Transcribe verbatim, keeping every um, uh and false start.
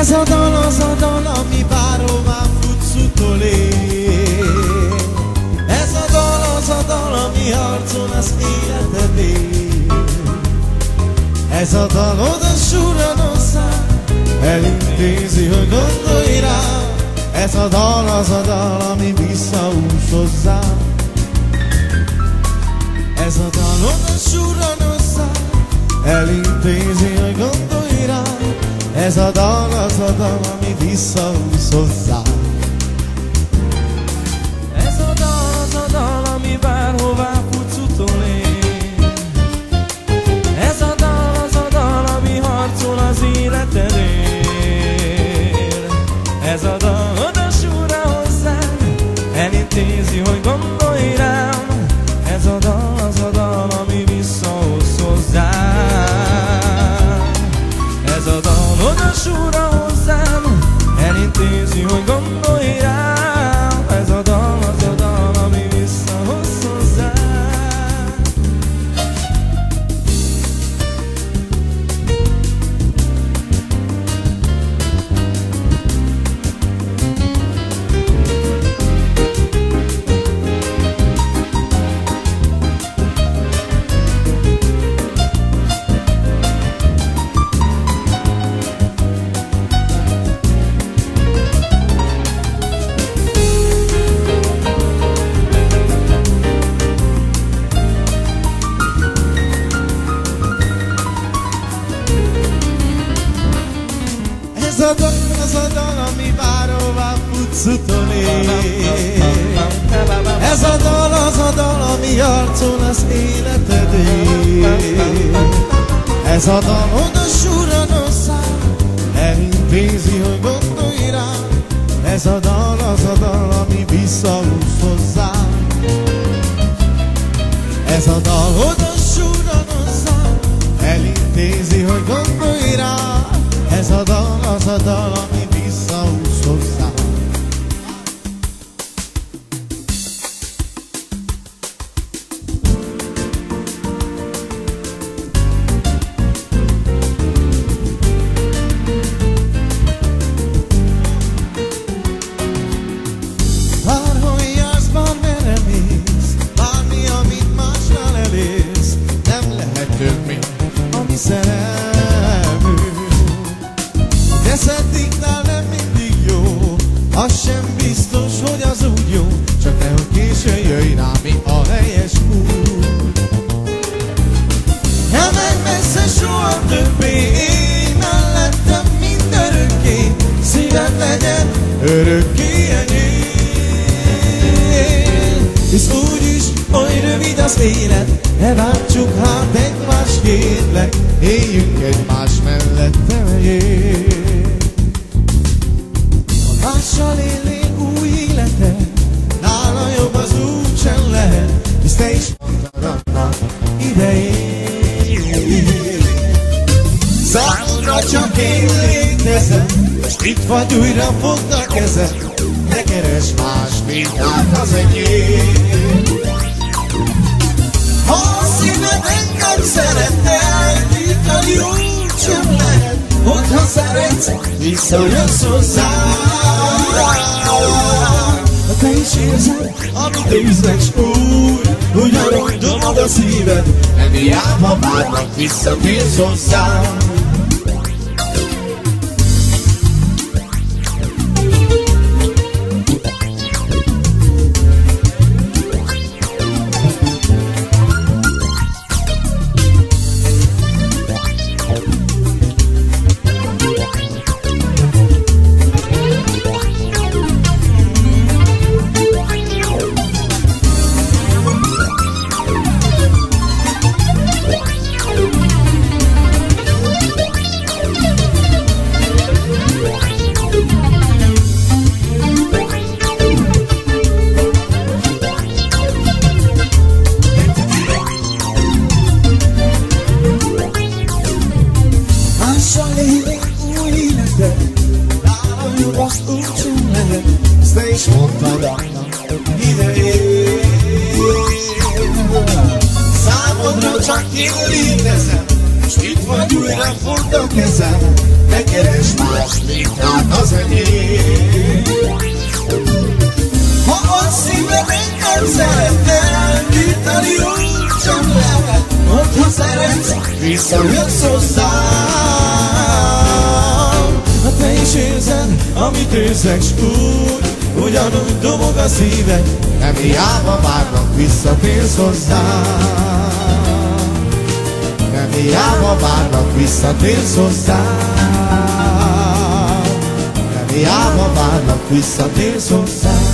Ez a dal az a dal, ami bárhová futsz, utolér. Ez a dal az a dal, ami harcol az életedért. Ez a dal oda surran hozzá, elintézi, hogy gondolj rá. Ez a dal az a dal, ami visszahúz hozzá. Ez a dal oda surran hozzá, elintézi, hogy gondolj rá. Ez a dal az a dal, ami visszahúz hozzá. Ez a dal az a dal, ami bárhová futsz, utolér. Ez a dal az a dal, ami harcol az életedért. Ez a dal oda surra hozzám, elintézi, hogy gondolj rám. Ez a dal az a dal, ami visszahoz hozzám. Ez a dal oda surra hozzám, elintézi, hogy gondolj rám. Ez a dal az a dal, ami visszahoz hozzám. Ez a dal az a dal, ami bárhová futsz, utolér. Ez a dal az a dal, ami harcol az életedért. Ez a dal oda surran hozzá, elintézi, hogy gondolj rá. Ez a dal az a dal, ami visszahúz hozzá. Ez a dal oda surran hozzá, elintézi, hogy gondolj rá. Ez a dal az a dal, ami visszahúz hozzá. Bárhol jársz, bár merre mész, bármi, amit másnál elérsz, nem lehet több, mint ami szerelmű. De szeddignál nem mindig jó, az sem biztos, hogy az úgy jó. Csak nehogy későn jöjj rá, mi a helyes út. Ne menj messze soha többé, én mellettem mindörökké. Szíved legyen örökké enyém. Hisz úgyis oly rövid az élet, ne váltsuk hát egymást, kérlek. Éljünk egymás mellett, te megyél. Ha mással élnél új életet, nála jobb az úgy sem lehet. Hisz te is mondtad annak idején. Számodra csak én létezem, most itt vagy, újra fogd a kezed. Ne keresd más, mint hát az enyém. Ha a szíved engem szeretnél, itt a jó sem lehet. Hogyha szeretsz, visszajössz hozzám. Ha te is érzed, amit őzlek, s úgy, ugyanúgy dobod a szíved, nem hiába várnak, visszatérsz hozzám. Számodra csak én létezem, és itt vagy újra ford a kezem, ne keresd más, mint hát az enyém. Ha a szíved engem szeretne, eltítani úgy csak lehet, mondd, ha szeretsz, visszajössz hozzám. Ha te is érzed, amit érzek, s úgy, ugyanúgy dobog a szíved, nem hiába várnak, visszatérsz hozzám. Nem hiába várnak, visszatérsz hozzám. Nem hiába várnak, visszatérsz hozzám.